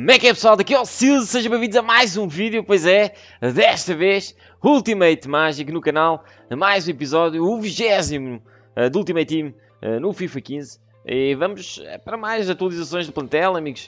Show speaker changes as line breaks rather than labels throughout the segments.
Como é que é, pessoal? Daqui é o Silvio, sejam bem-vindos a mais um vídeo. Pois é, desta vez Ultimate Magic no canal, mais um episódio, o 20º do Ultimate Team no FIFA 15. E vamos para mais atualizações do plantel, amigos.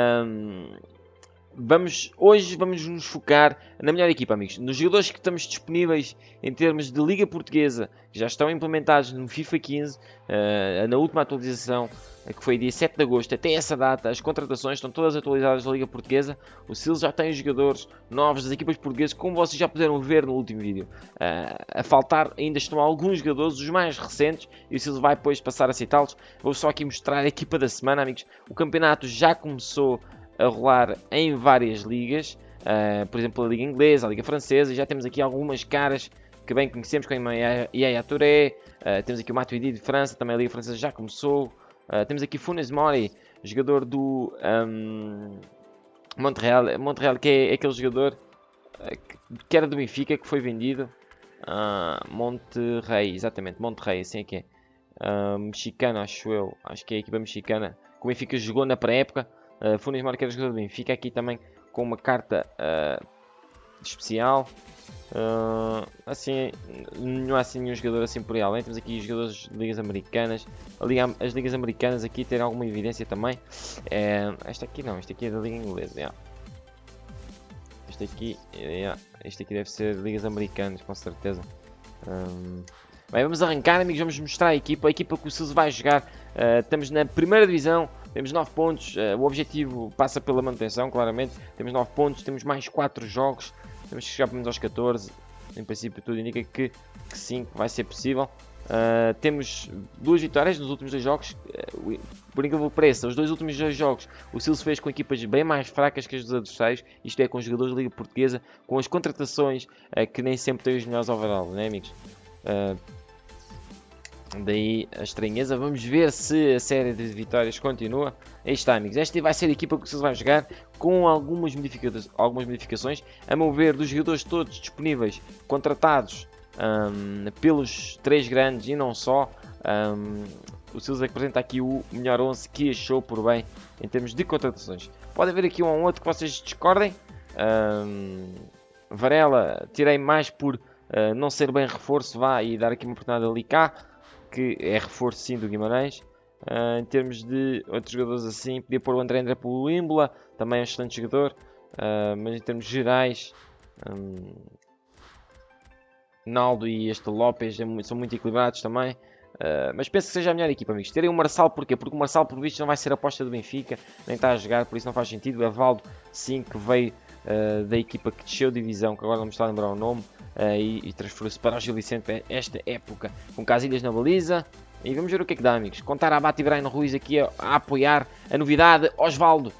Hoje vamos nos focar na melhor equipa, amigos. Nos jogadores que estamos disponíveis em termos de Liga Portuguesa, que já estão implementados no FIFA 15, na última atualização, que foi dia 7 de agosto. Até essa data, as contratações estão todas atualizadas da Liga Portuguesa. O Silvio já tem os jogadores novos das equipas portuguesas, como vocês já puderam ver no último vídeo. A faltar ainda estão alguns jogadores, os mais recentes, e o Silvio vai depois passar a citá-los. Vou só aqui mostrar a equipa da semana, amigos. O campeonato já começou a rolar em várias ligas, por exemplo a Liga Inglesa, a Liga Francesa. Já temos aqui algumas caras que bem conhecemos, como a Yaya Touré. Temos aqui o Matuidi de França, também a Liga Francesa já começou. Temos aqui Funes Mori, jogador do Montreal, que é aquele jogador que era do Benfica, que foi vendido. Monterrey, exatamente, Monterrey, assim é que é. Mexicano, acho que é a equipa mexicana, que o Benfica jogou na pré-época. Funes Mori, que era jogador do Benfica, aqui também com uma carta especial. Assim, não há assim nenhum jogador assim por aí além. Temos aqui jogadores de ligas americanas. As ligas americanas aqui têm alguma evidência também. Esta aqui não, esta aqui é da Liga Inglesa. Este aqui deve ser ligas americanas, com certeza. Bem, vamos arrancar, amigos. Vamos mostrar a equipa que o Silvio vai jogar. Estamos na primeira divisão. Temos 9 pontos, o objetivo passa pela manutenção, claramente. Temos 9 pontos, temos mais 4 jogos. Temos que chegar pelo menos aos 14. Em princípio tudo indica que sim, vai ser possível. Temos 2 vitórias nos últimos 2 jogos. Por incrível que pareça, os 2 últimos 2 jogos o Silvio fez com equipas bem mais fracas que as dos adversários. Isto é, com os jogadores da Liga Portuguesa, com as contratações que nem sempre têm os melhores overall, não é, amigos? Daí a estranheza. Vamos ver se a série de vitórias continua. Aí está, amigos. Esta vai ser a equipa que vocês vão jogar, com algumas modificações. A meu ver, dos jogadores todos disponíveis, contratados pelos 3 grandes e não só. O Silvio apresenta aqui o melhor 11 que achou por bem em termos de contratações. Pode haver aqui um ou outro que vocês discordem. Varela, tirei mais por não ser bem reforço, e dar aqui uma oportunidade ali cá, que é reforço sim do Guimarães. Em termos de outros jogadores assim, podia pôr o André pelo Imbla, também é um excelente jogador. Mas em termos gerais, Naldo e este Lopes são muito equilibrados também. Mas penso que seja a melhor equipa, amigos. Terem o Marçal, porquê? Porque o Marçal, por visto, não vai ser a aposta do Benfica, nem está a jogar, por isso não faz sentido. O Evaldo, sim, que veio da equipa que desceu divisão, que agora não me está a lembrar o nome, e transferiu-se para o Gil Vicente esta época, com Casilhas na baliza. E vamos ver o que é que dá, amigos. Contar a Abate e Brian Ruiz aqui a apoiar a novidade. Osvaldo,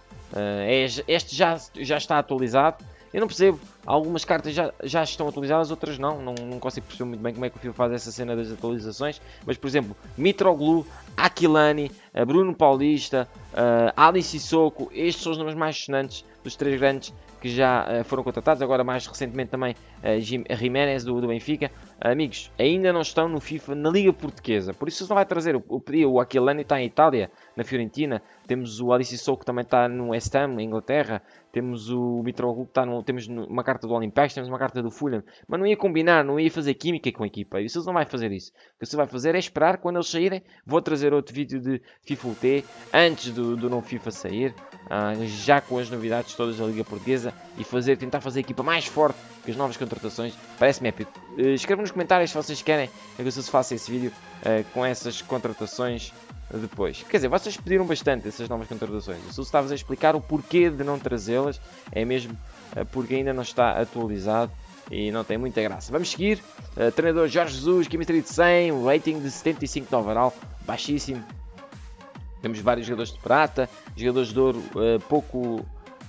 este já está atualizado. Eu não percebo, algumas cartas já estão atualizadas, outras não consigo perceber muito bem como é que o FIFA faz essa cena das atualizações. Mas, por exemplo, Mitroglou, Aquilani, Bruno Paulista, Ali Sissoko, estes são os nomes mais sonantes dos 3 grandes que já foram contratados. Agora, mais recentemente, também Jiménez do Benfica. Amigos, ainda não estão no FIFA na Liga Portuguesa, por isso não vai trazer. O Aquilani está em Itália, na Fiorentina. Temos o Ali Sissoko, que também está no West Ham, na Inglaterra. Temos o Mitroglou, que temos uma carta do Olympiacos, temos uma carta do Fulham. Mas não ia combinar, não ia fazer química com a equipa. E o Silvio não vai fazer isso. O que o Silvio vai fazer é esperar quando eles saírem. Vou trazer outro vídeo de FIFA UT antes do novo FIFA sair, já com as novidades todas da Liga Portuguesa, e tentar fazer a equipa mais forte que as novas contratações. Parece-me épico. Escrevam nos comentários se vocês querem que eu faça esse vídeo com essas contratações depois. Quer dizer, vocês pediram bastante essas novas contratações. Eu só estava a explicar o porquê de não trazê-las. É mesmo porque ainda não está atualizado e não tem muita graça. Vamos seguir. Treinador Jorge Jesus, química de 100, rating de 75 de overall, baixíssimo. Temos vários jogadores de prata, jogadores de ouro pouco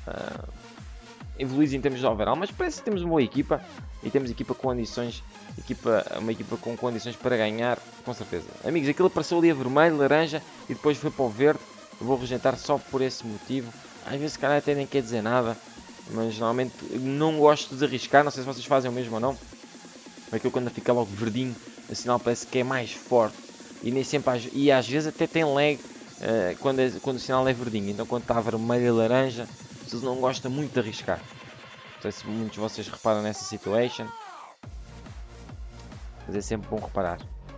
evoluídos em termos de overall, mas parece que temos uma boa equipa e temos equipa com condições. Uma equipa com condições para ganhar, com certeza. Amigos, aquilo apareceu ali a vermelho, laranja e depois foi para o verde. Eu vou rejeitar só por esse motivo. Às vezes, cara, até nem quer dizer nada, mas normalmente não gosto de arriscar. Não sei se vocês fazem o mesmo ou não. Aquilo quando fica logo verdinho, o sinal parece que é mais forte e nem sempre, às vezes até tem lag quando o sinal é verdinho. Então, quando está vermelho e laranja, Sills não gosta muito de arriscar. Não sei se muitos de vocês reparam nessa situation. Mas é sempre bom reparar.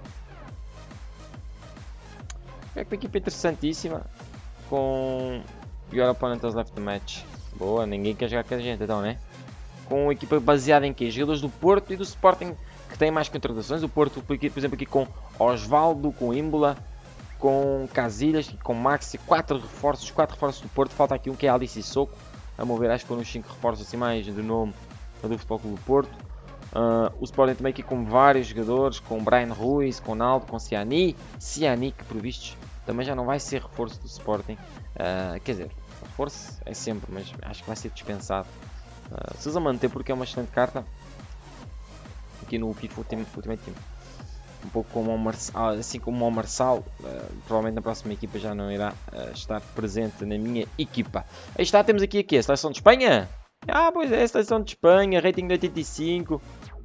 É uma equipa interessantíssima. Com Your Opponent has left the match. Boa, ninguém quer jogar com a gente então, né? Com uma equipa baseada em quê? Jogadores do Porto e do Sporting que têm mais contratações. O Porto, por exemplo, aqui com Osvaldo, com Imbula, com Casilhas, com Maxi, 4 reforços do Porto. Falta aqui um que é Alice Sissoko. A mover, acho que foram uns 5 reforços assim mais de nome do Futebol Clube do Porto. O Sporting também aqui com vários jogadores, com Brian Ruiz, com Naldo, com Ciani, que por vistos também já não vai ser reforço do Sporting. Quer dizer, reforço é sempre, mas acho que vai ser dispensado. Se usa manter porque é uma excelente carta aqui no FIFA Ultimate Team. Um pouco como o Marçal, assim como o Marçal, provavelmente na próxima equipa já não irá estar presente na minha equipa. Aí está, temos aqui a seleção de Espanha. Pois é, a seleção de Espanha, rating de 85.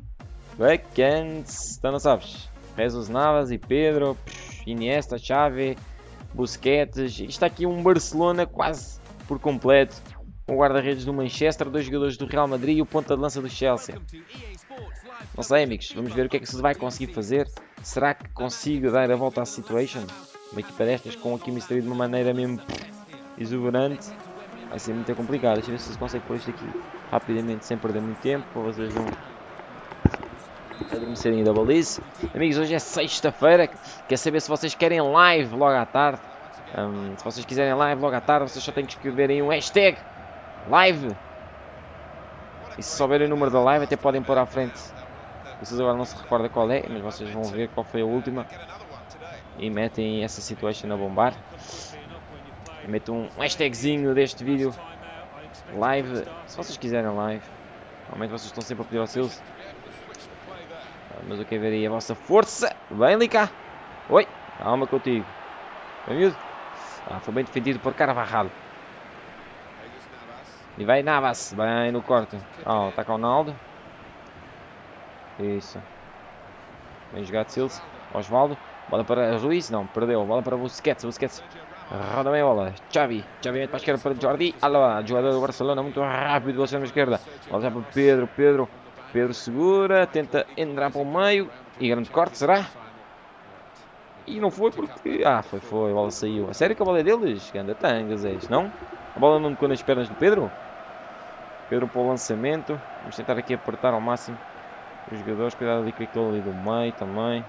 Backends, então não sabes. Jesus Navas e Pedro, Iniesta, Xavi, Busquets. Isto aqui um Barcelona quase por completo. Com o guarda-redes do Manchester, 2 jogadores do Real Madrid e o ponta de lança do Chelsea. Não sei, amigos, vamos ver o que é que se vai conseguir fazer. Será que consigo dar a volta à situation? Uma equipa destas com a chemistry de uma maneira mesmo exuberante. Vai ser muito complicado. Deixa eu ver se se consegue pôr isto aqui rapidamente, sem perder muito tempo. Para vocês não adormecerem da baliza. Amigos, hoje é sexta-feira. Quer saber se vocês querem live logo à tarde? Se vocês quiserem live logo à tarde, vocês só têm que escrever aí um hashtag live. E se souberem o número da live, até podem pôr à frente. Vocês agora não se recordam qual é, mas vocês vão ver qual foi a última. E metem essa situation a bombar. Meto um hashtagzinho deste vídeo live, se vocês quiserem live. Normalmente vocês estão sempre a pedir aos seus. Mas eu quero ver aí a vossa força. Vem ali cá. Oi, calma contigo. Bem miúdo. Foi bem defendido por Carvajal. E vai Navas, bem no corte. Está com o Naldo. Isso. Bem jogado Sills. Osvaldo. Bola para Ruiz, não, perdeu. Bola para Busquets. Roda bem a bola. Xavi mete para a esquerda para Jordi Alba, jogador do Barcelona, muito rápido, velocidade na esquerda. Bola já para Pedro segura, tenta entrar para o meio. E grande corte, será? E não foi porque... foi, a bola saiu. A sério que a bola é deles? Ganda tangas, não? A bola não tocou nas pernas do Pedro? Pedro para o lançamento. Vamos tentar aqui apertar ao máximo os jogadores. Cuidado ali com aquele ali do meio também.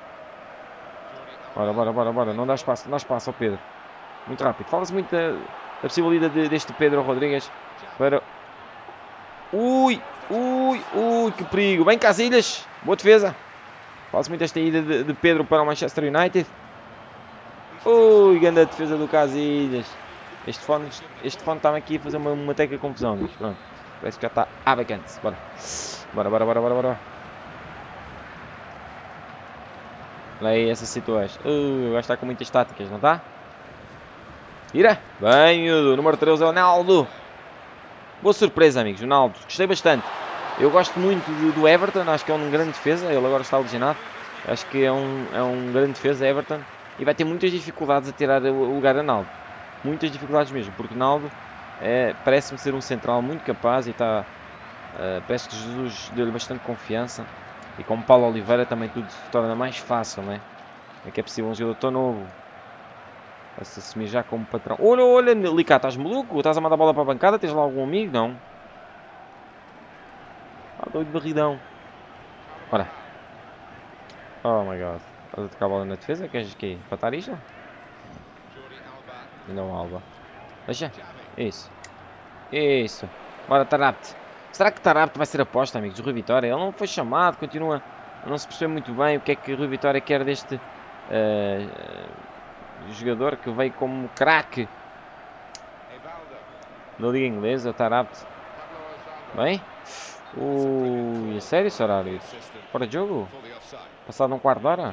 Bora. Não dá espaço ao Pedro. Muito rápido. Fala-se muito da possibilidade deste Pedro Rodrigues para... Ui, que perigo. Bem, Casilhas. Boa defesa. Fala-se muito desta ida de Pedro para o Manchester United. Ui, grande defesa do Casilhas. Este fone está aqui a fazer uma teca confusão. Pronto. Parece que já está à vacante. Bora. Olha aí essa situação. Vai estar com muitas táticas, não está? Tira. Bem, miúdo. Número 13 é o Naldo. Boa surpresa, amigos. O Naldo. Gostei bastante. Eu gosto muito do Everton. Acho que é um grande defesa. Ele agora está lesionado. Acho que é um grande defesa, Everton. E vai ter muitas dificuldades a tirar o lugar a Naldo. Muitas dificuldades mesmo. Porque Naldo parece-me ser um central muito capaz. E está... parece que Jesus deu-lhe bastante confiança. E com Paulo Oliveira também tudo se torna mais fácil, não é? É que é possível um jogador tão novo a se assumir já como patrão. Olha, Licá, estás maluco? Estás a mandar a bola para a bancada? Tens lá algum amigo? Não. Doido barridão. Ora. Oh my god. Estás a tocar a bola na defesa? Queres que empatar isto? E não Alba. Deixa. Isso. Bora, Tarapte. Será que Tarapte vai ser aposta, amigos, do Rui Vitória? Ele não foi chamado, continua a não se perceber muito bem o que é que o Rui Vitória quer deste jogador que veio como craque da Liga Inglesa, Tarapte. Bem? É sério esse horário? Fora de jogo? Passado um quarto de hora?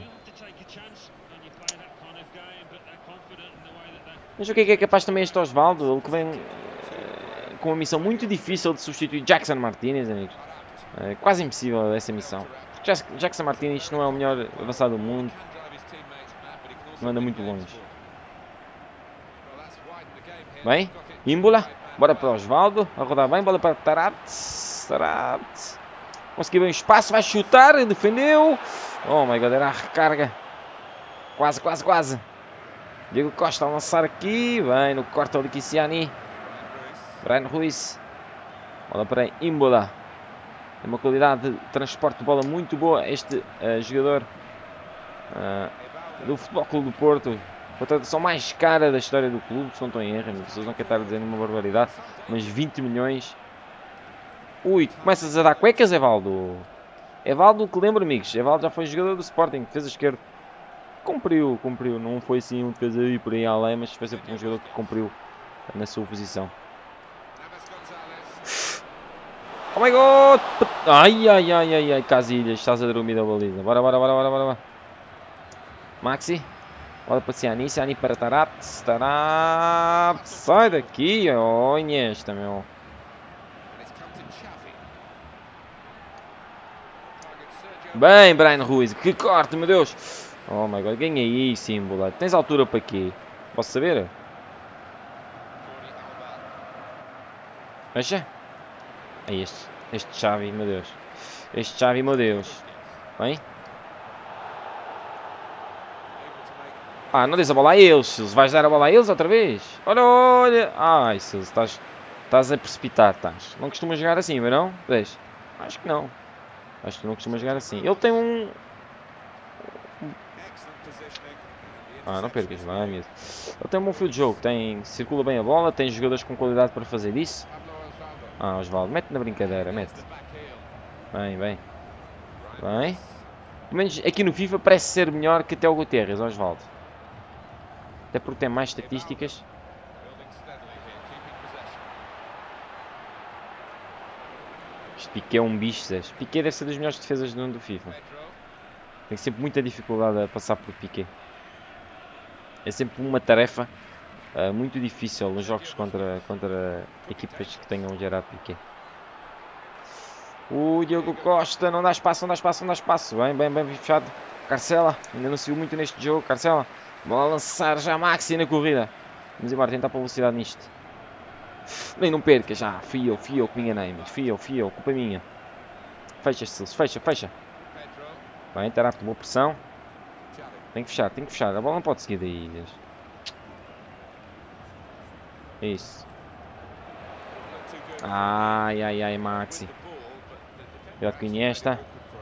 Mas o que é capaz também este Osvaldo? Ele que vem com uma missão muito difícil de substituir Jackson Martínez, amigos. É quase impossível essa missão. Jackson Martínez não é o melhor avançado do mundo. Não anda muito longe. Bem, Imbula. Bora para o Osvaldo. A rodar bem. Bola para Tarat. Tarat. Conseguiu bem o espaço. Vai chutar. Defendeu. Oh my god. Era a recarga. Quase, quase, quase. Diego Costa a lançar aqui. Bem, no corte ali Kiciani. Brian Ruiz. Bola para Imbola. Tem uma qualidade de transporte de bola muito boa. Este jogador do Futebol Clube do Porto. A contratação mais cara da história do clube, se não estou em erro. As pessoas não querem estar a dizer nenhuma barbaridade. Mas 20 milhões. Ui, começas a dar cuecas, Evaldo. Evaldo, que lembro, amigos. Evaldo já foi jogador do Sporting, defesa esquerda. Cumpriu. Não foi assim um defesa aí por aí além, mas foi sempre um jogador que cumpriu na sua posição. Oh my god! Ai, Casilhas, estás a dormir da baliza. Bora. Maxi. Bola para Ciani, Ciani para Tarat. Tarat. Sai daqui, oh Iniesta, meu. Bem, Brian Ruiz, que corte, meu Deus. Oh my god, ganha aí, símbolo. Tens altura para quê? Posso saber? Fecha? É este Xavi, meu Deus. Este Xavi, meu Deus. Bem? Ah, não dês a bola a eles, Silas. Vais dar a bola a eles outra vez? Olha. Ai, Silas, estás a precipitar, estás. Não costumas jogar assim, mas não? Vês? Acho que não. Acho que não costuma jogar assim. Ele tem um... Ah, não percas, não é mesmo. Ele tem um bom fio de jogo. Circula bem a bola, tem jogadores com qualidade para fazer isso. Ah, Osvaldo, mete na brincadeira, mete. Bem. Pelo menos aqui no FIFA parece ser melhor que até o Guterres, Osvaldo. Até porque tem mais estatísticas. Este Piqué é um bicho, Zés. Piqué deve ser das melhores defesas do FIFA. Tenho sempre muita dificuldade a passar por Piqué. É sempre uma tarefa muito difícil nos jogos contra equipas que tenham o Gerard Piqué. O Diogo Costa, não dá espaço. Bem fechado. Carcela, ainda não se viu muito neste jogo. Carcela, bola a lançar já Maxi na corrida. Vamos embora, tentar para velocidade nisto. Nem não perca já. Fui eu que me enganei, mas fui eu, culpa minha. Fecha. Bem, Tarat tomou pressão. Tem que fechar. A bola não pode seguir daí. Isso. Ai, Maxi. Cuidado com o Iniesta.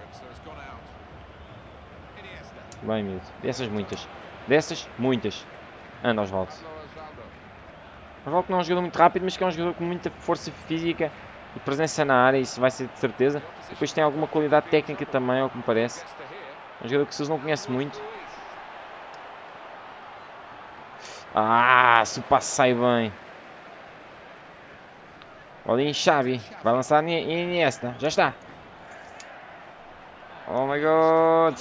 Bem, miúdo. Dessas, muitas. Anda, Osvaldo. Osvaldo não é um jogador muito rápido, mas que é um jogador com muita força física e presença na área, isso vai ser de certeza. Depois tem alguma qualidade técnica também, ao que me parece. É um jogador que vocês não conhecem muito. Se o passe sai bem. Olha em Xavi. Vai lançar Iniesta. Já está. Oh my god.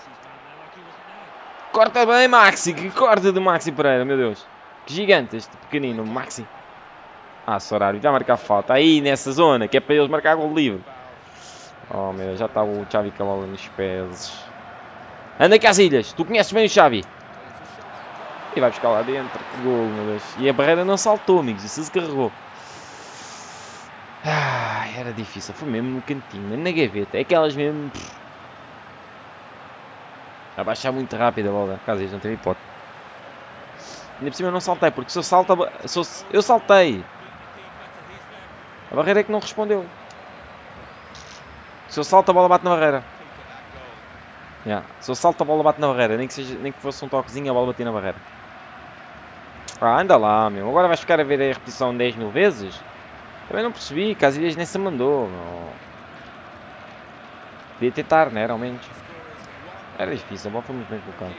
Corta bem, Maxi. Que corta de Maxi Pereira, meu Deus. Que gigante este pequenino, Maxi. Sorário, já marcar falta. Aí, nessa zona, que é para eles marcar gol livre. Oh, meu Deus, já está o Xavi com a bola nos pés. Anda, Casilhas. Tu conheces bem o Xavi. E vai buscar lá dentro. Gol, meu Deus. E a barreira não saltou, amigos. Isso se carregou. Era difícil. Foi mesmo no cantinho, mesmo na gaveta. É aquelas mesmo... A baixar muito rápido a bola. Casilhas, não teve hipótese. Ainda por cima eu não saltei, porque se eu salto... Eu saltei. A barreira é que não respondeu. Se eu salto, a bola bate na barreira. Se eu salto, a bola bate na barreira. Nem que fosse um toquezinho, a bola batia na barreira. Anda lá, meu. Agora vais ficar a ver a repetição 10 mil vezes? Também não percebi. Casilhas nem se mandou, meu. Podia tentar, né? Ao menos. Era difícil. A bola foi muito bem colocada.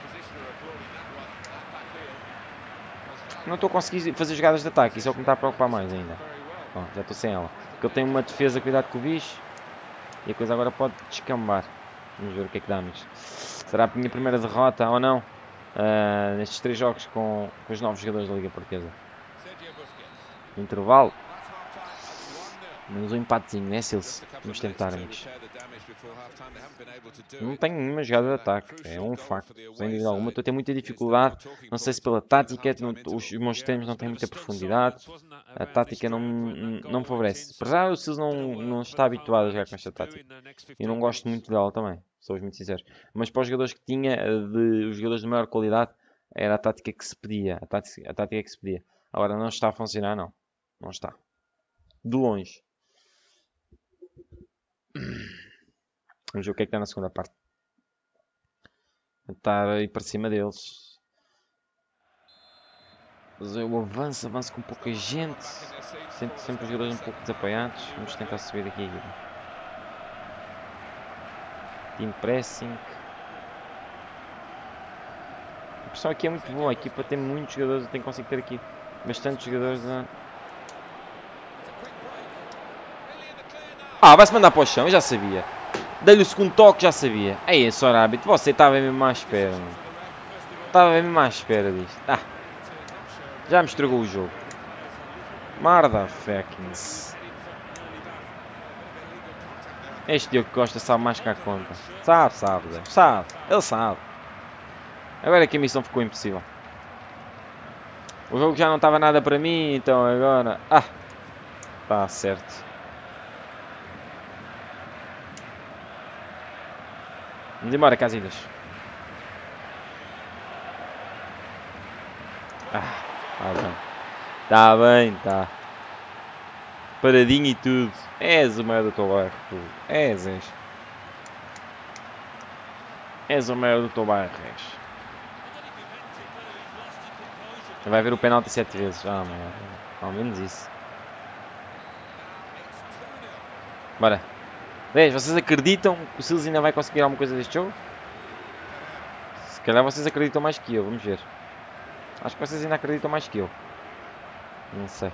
Não estou a conseguir fazer jogadas de ataque. Isso é o que me está a preocupar mais ainda. Já estou sem ela. Porque eu tenho uma defesa, cuidado com o bicho. E a coisa agora pode descambar. Vamos ver o que é que dá, amigos. Será a minha primeira derrota ou não? Nestes 3 jogos com os novos jogadores da Liga Portuguesa. Intervalo. Menos um empatezinho, né, Silce? Vamos tentar, amigos. Não tenho nenhuma jogada de ataque, é um facto. Sem dúvida alguma, estou a ter muita dificuldade. Não sei se pela tática, os meus extremos não têm muita profundidade. A tática não me favorece. Para já, o Silce não está habituado a jogar com esta tática. E não gosto muito dela também, sou muito sincero. Mas para os jogadores que tinha, os jogadores de maior qualidade, era a tática que se pedia. A tática que se pedia. Agora não está a funcionar, não. Não está. De longe. Vamos ver o que é que está na segunda parte. Tentar ir para cima deles. Mas eu avanço com pouca gente. Sinto sempre os jogadores um pouco desapoiados. Vamos tentar subir daqui. Team pressing. A pressão aqui é muito boa. A equipa tem muitos jogadores. Eu tenho que conseguir ter aqui bastantes jogadores. Vai-se mandar para o chão. Eu já sabia. Dei-lhe o segundo toque, já sabia. Aí, Sr. Árbitro, você estava mesmo à espera, mano. Estava mesmo à espera disto. Já me estragou o jogo. Marda fuckings. Este Diogo Costa sabe mais que a conta. Sabe, Zé. Sabe. Ele sabe. Agora é que a missão ficou impossível. O jogo já não estava nada para mim, então agora... Está certo. Vamos embora, Casilhas. Está bem, tá. Paradinho e tudo. És o maior do teu bairro, tu. És. És o maior do teu bairro, és. Vai ver o penalti 7 vezes. Mano. Ao menos isso. Bora. 10, vocês acreditam que o Silce ainda vai conseguir alguma coisa deste jogo? Se calhar vocês acreditam mais que eu, vamos ver. Acho que vocês ainda acreditam mais que eu. Não sei.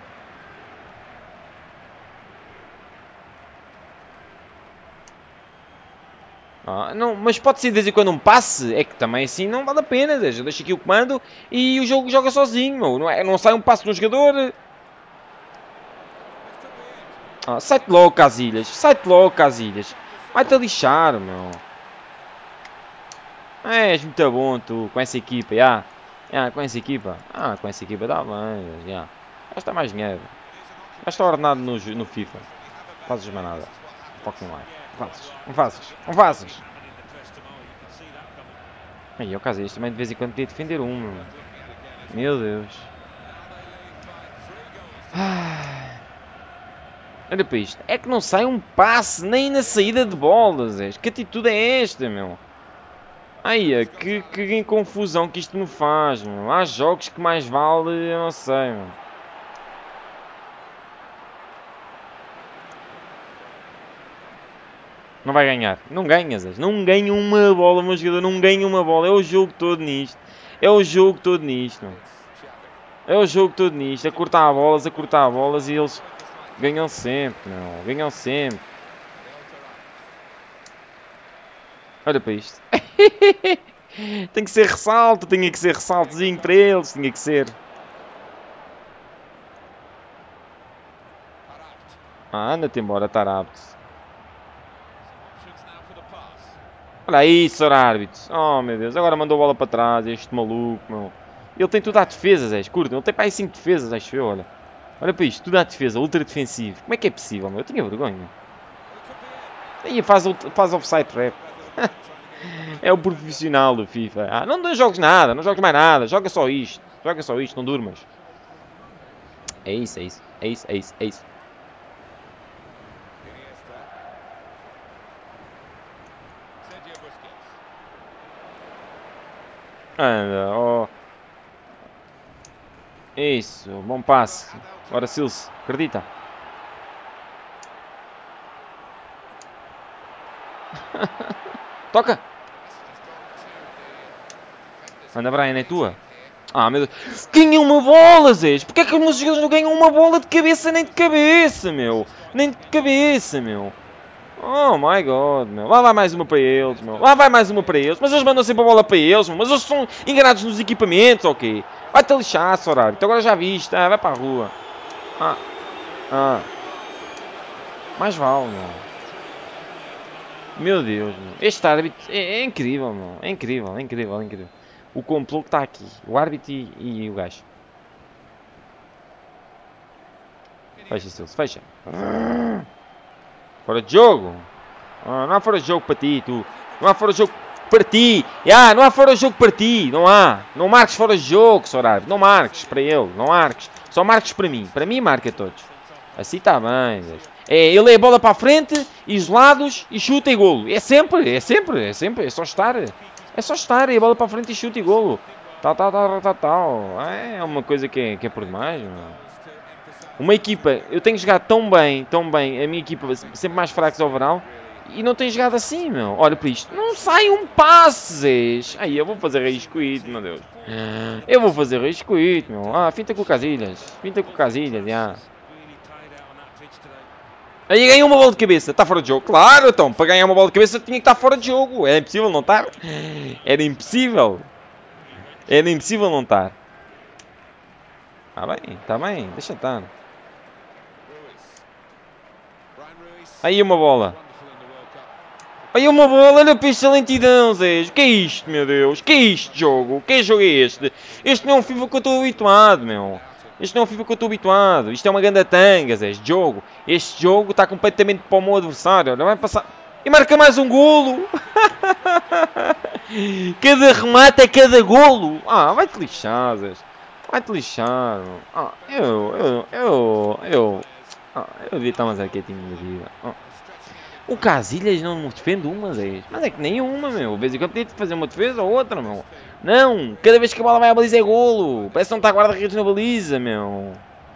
Não, mas pode ser de vez em quando um passe. É que também assim não vale a pena. Eu deixo aqui o comando e o jogo joga sozinho. Não sai um passe de um jogador. Sai-te logo, Casilhas. Sai-te logo, Casilhas. Vai-te a lixar, meu. És muito bom, tu. Com essa equipa, já. Com essa equipa. Com essa equipa dá bem, já. Gasta mais dinheiro. Gasta ordenado no FIFA. Não fazes mais nada. Fucking life. Não fazes. Aí, o Casilhas também de vez em quando podia defender um, meu Deus. Olha para isto. É que não sai um passe nem na saída de bolas. Que atitude é esta, meu? Que confusão que isto me faz, meu. Há jogos que mais vale, eu não sei, meu. Não vai ganhar. Não ganhas, Zé. Não ganha uma bola, meu jogador. Não ganha uma bola. É o jogo todo nisto. É o jogo todo nisto, meu. É o jogo todo nisto. A cortar bolas e eles... ganham sempre, meu. Ganham sempre. Olha para isto. Tem que ser ressalto. Tinha que ser ressaltozinho para eles. Tinha que ser. Anda-te embora, Tarapto. Olha aí, Sr. Árbitro. Oh, meu Deus. Agora mandou a bola para trás. Este maluco, meu. Ele tem tudo à defesa, Zé. Curto. Ele tem para aí 5 defesas, acho eu, olha. Olha para isto. Tudo à defesa. Ultra defensivo. Como é que é possível, meu? Eu tinha vergonha. Aí faz offside trap. É o profissional do FIFA. Não jogues nada. Não jogues mais nada. Joga só isto. Não durmas. É isso. Anda, Isso, bom passe. Agora Silce, acredita. Toca. Anda, Brian, é tua. Meu Deus. Ganha uma bola, Zé. Porquê é que os meus jogadores não ganham uma bola de cabeça nem de cabeça, meu? Oh my god, meu. Lá vai mais uma para eles, meu. Mas eles mandam sempre a bola para eles, meu. Mas eles são enganados nos equipamentos, ok? Vai-te lixar, Sr. Árbitro. Agora já viste. Vai para a rua. Mais vale, meu. Meu Deus, meu. Este árbitro é incrível, meu. É incrível, é incrível, é incrível. O complô que está aqui. O árbitro e o gajo. Fecha-se, fecha. Fora de jogo. Não há fora de jogo para ti, tu. Não há fora de jogo para ti. Não há fora de jogo para ti. Não há. Não marques fora de jogo, Sr. árbitro. Não marques para ele. Não marques. Só marques para mim. Para mim marca todos. Assim está bem. Ele é a bola para a frente, isolados e chuta e golo. É sempre. É só estar. É só estar. É a bola para a frente e chuta e golo. Tal. É uma coisa que é por demais, meu. Uma equipa, eu tenho jogado tão bem, a minha equipa sempre mais fracos ao verão, e não tem jogado assim, meu. Olha para isto, não sai um passe, Zés. Aí eu vou fazer risco-ito, meu Deus. Eu vou fazer risco-ito, meu. Finta com o Casilhas, já. Aí ganhou uma bola de cabeça, está fora de jogo. Claro, então, para ganhar uma bola de cabeça tinha que estar fora de jogo. É impossível não estar. Era impossível não estar. Está bem, deixa estar. Aí uma bola. Olha para esta lentidão, Zé. O que é isto, meu Deus? O que é isto, jogo? Que jogo é este? Este não é um FIFA que eu estou habituado, meu. Isto é uma ganda tanga, Zé. Este jogo está completamente para o meu adversário. Olha, vai passar. E marca mais um golo. Cada remate é cada golo. Vai-te lixar, Zé. Vai-te lixar. Eu devia estar mais quietinho da vida. O Casilhas não me defende uma vez. Mas é que nenhuma, meu. De vez em quando tem de fazer uma defesa ou outra, meu. Não. Cada vez que a bola vai à baliza é golo. Parece que não está guarda-redes na baliza, meu.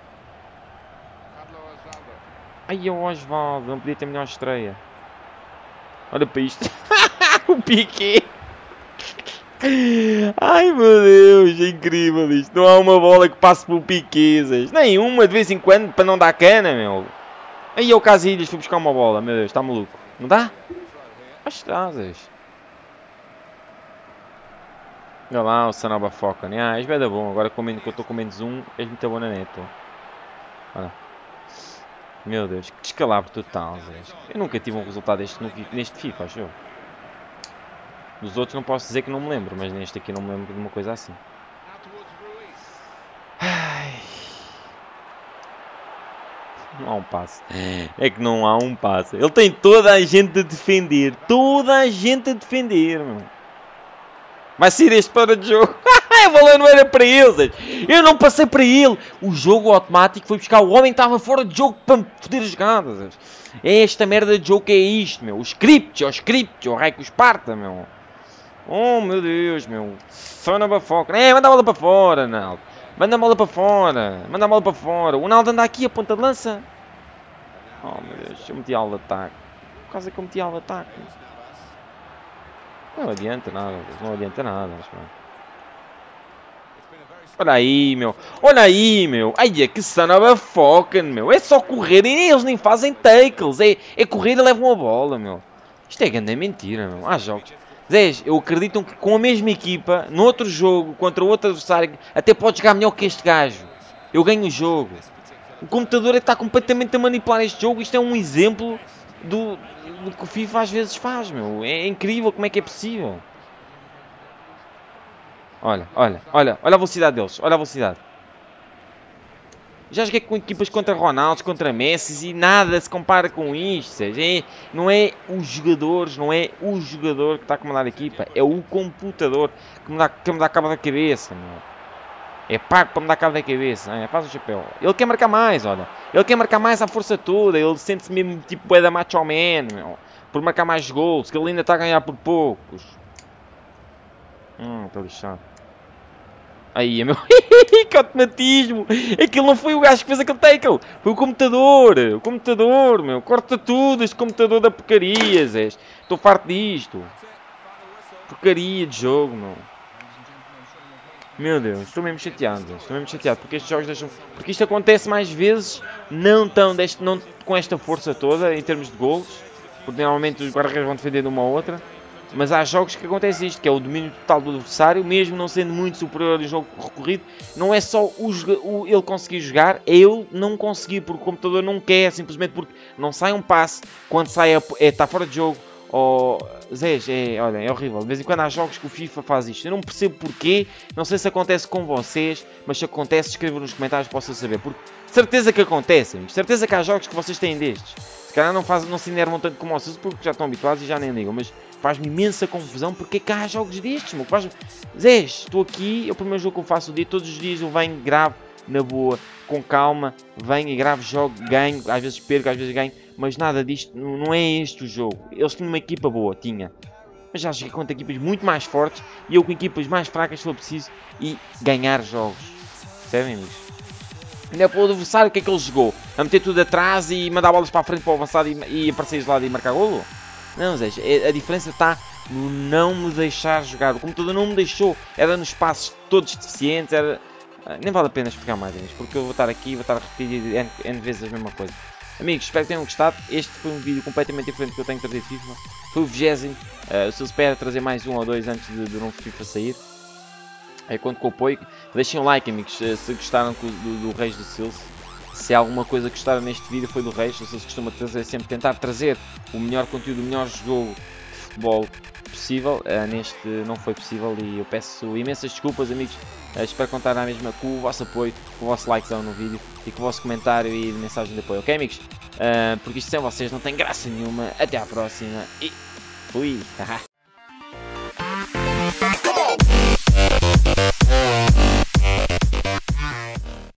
Ai, o Osvaldo. Não podia ter melhor estreia. Olha para isto. O Piqué. Ai, meu Deus. É incrível isto. Não há uma bola que passe por Piquezas. Nenhuma de vez em quando para não dar cana, meu. Aí é o Casilhas, fui buscar uma bola, meu Deus, está maluco. Não dá? Acho que dá, Zé. Olha lá o Sanoba foca, né? És bem da bom, agora que eu estou com menos um, és muito bom na neto. Olha. Meu Deus, que descalabro total, Zé. Eu nunca tive um resultado neste FIFA, acho eu. Dos outros não posso dizer que não me lembro, mas neste aqui não me lembro de uma coisa assim. Ai. Não há um passe. É que não há um passe. Ele tem toda a gente a defender. Meu. Vai ser este para de jogo. O balão não era para eles. Eu não passei para ele. O jogo automático foi buscar o homem que estava fora de jogo para me foder as jogadas. É esta merda de jogo que é isto, meu. O script, o raio que os parta, meu. Oh, meu Deus, meu. Só na bafoca. Manda a bola para fora, Naldo. Manda a bola para fora. O Naldo anda aqui, a ponta de lança. Oh, meu Deus. Eu meti aula de ataque. Por causa que eu meti aula de ataque. Não adianta nada. Olha aí, meu. Ai, que sanaba foca, meu. É só correrem. Eles nem fazem tackles. É correr e levam a bola, meu. Isto é grande mentira, meu. Há jogos. Zé, eu acredito que com a mesma equipa, no outro jogo, contra outro adversário, até pode jogar melhor que este gajo. Eu ganho o jogo. O computador é que está completamente a manipular este jogo. Isto é um exemplo do que o FIFA às vezes faz, meu. É incrível como é que é possível. Olha a velocidade deles. Olha a velocidade. Já joguei com equipas contra Ronaldos, contra Messi e nada se compara com isto. Não é os jogadores, não é o jogador que está a comandar a equipa, é o computador que me dá cabo da cabeça. Meu. É pago para me dar cabo da cabeça. Faz o chapéu. Ele quer marcar mais, olha. Ele quer marcar mais à força toda. Ele sente-se mesmo tipo da macho man, meu. Por marcar mais gols, que ele ainda está a ganhar por poucos. Estou lixado. Aí, meu. Que automatismo! Aquilo não foi o gajo que fez aquele tackle. Foi o computador. O computador, meu. Corta tudo este computador da porcaria, Zé. Estou farto disto. Porcaria de jogo, meu. Meu Deus, estou mesmo chateado. Porque estes jogos deixam... Porque isto acontece mais vezes, não com esta força toda, em termos de golos. Porque normalmente os guarda-redes vão defender de uma ou outra. Mas há jogos que acontece isto, que é o domínio total do adversário, mesmo não sendo muito superior em jogo recorrido. Não é só ele conseguir jogar, é ele não conseguir, porque o computador não quer, simplesmente porque não sai um passe, quando sai está fora de jogo. Oh, Zés, olha, é horrível. De vez em quando há jogos que o FIFA faz isto. Eu não percebo porquê, não sei se acontece com vocês, mas se acontece, escrevam nos comentários, posso saber. Porque certeza que acontece, amigos. Certeza que há jogos que vocês têm destes. Se calhar não se enervam tanto como vocês, porque já estão habituados e já nem ligam. Mas faz-me imensa confusão porque é que há jogos destes, meu. Zés, estou aqui, é o primeiro jogo que eu faço o dia, todos os dias eu venho, gravo, na boa, com calma, venho e gravo, jogo, ganho, às vezes perco, às vezes ganho, mas nada disto, não é este o jogo. Eles tinham uma equipa boa, mas já joguei contra equipas muito mais fortes e eu com equipas mais fracas se for preciso e ganhar jogos. Percebem, amigos? Ainda para o adversário, o que é que ele jogou? A meter tudo atrás e mandar bolas para a frente para o avançado e aparecer de lado e marcar golo? Não, Zé, a diferença está no não me deixar jogar. O computador não me deixou, era nos passos todos deficientes, era... Nem vale a pena explicar mais, amigos, porque eu vou estar aqui e vou estar a repetir N vezes a mesma coisa. Amigos, espero que tenham gostado. Este foi um vídeo completamente diferente que eu tenho que trazer de FIFA. Foi o 20º. Se eu espero trazer mais um ou dois antes do novo FIFA sair. Conto com o apoio. Deixem um like, amigos, se gostaram do Reis do Silce. Se há alguma coisa que gostaram neste vídeo foi do Reis. Eu costumo trazer, sempre tentar trazer o melhor conteúdo, o melhor jogo de futebol possível. Neste não foi possível e eu peço imensas desculpas, amigos. Espero contar na mesma com o vosso apoio, com o vosso likezão no vídeo e com o vosso comentário e mensagem de apoio, ok, amigos? Porque isto sem vocês não tem graça nenhuma. Até à próxima e fui!